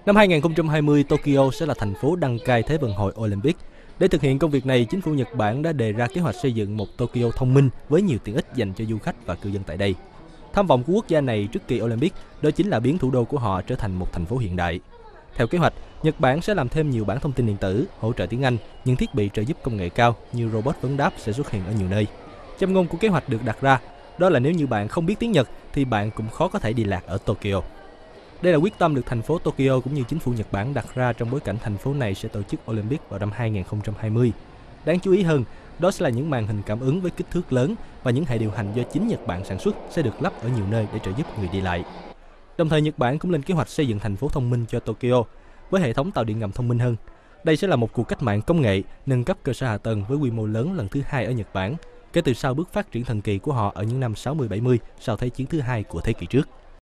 Năm 2020, Tokyo sẽ là thành phố đăng cai Thế vận hội Olympic. Để thực hiện công việc này, chính phủ Nhật Bản đã đề ra kế hoạch xây dựng một Tokyo thông minh với nhiều tiện ích dành cho du khách và cư dân tại đây. Tham vọng của quốc gia này trước kỳ Olympic đó chính là biến thủ đô của họ trở thành một thành phố hiện đại. Theo kế hoạch, Nhật Bản sẽ làm thêm nhiều bản thông tin điện tử, hỗ trợ tiếng Anh, những thiết bị trợ giúp công nghệ cao như robot vấn đáp sẽ xuất hiện ở nhiều nơi. Châm ngôn của kế hoạch được đặt ra đó là nếu như bạn không biết tiếng Nhật thì bạn cũng khó có thể đi lạc ở Tokyo. Đây là quyết tâm được thành phố Tokyo cũng như chính phủ Nhật Bản đặt ra trong bối cảnh thành phố này sẽ tổ chức Olympic vào năm 2020. Đáng chú ý hơn, đó sẽ là những màn hình cảm ứng với kích thước lớn và những hệ điều hành do chính Nhật Bản sản xuất sẽ được lắp ở nhiều nơi để trợ giúp người đi lại. Đồng thời, Nhật Bản cũng lên kế hoạch xây dựng thành phố thông minh cho Tokyo với hệ thống tàu điện ngầm thông minh hơn. Đây sẽ là một cuộc cách mạng công nghệ, nâng cấp cơ sở hạ tầng với quy mô lớn lần thứ hai ở Nhật Bản, kể từ sau bước phát triển thần kỳ của họ ở những năm 60-70 sau Thế chiến thứ hai của thế kỷ trước.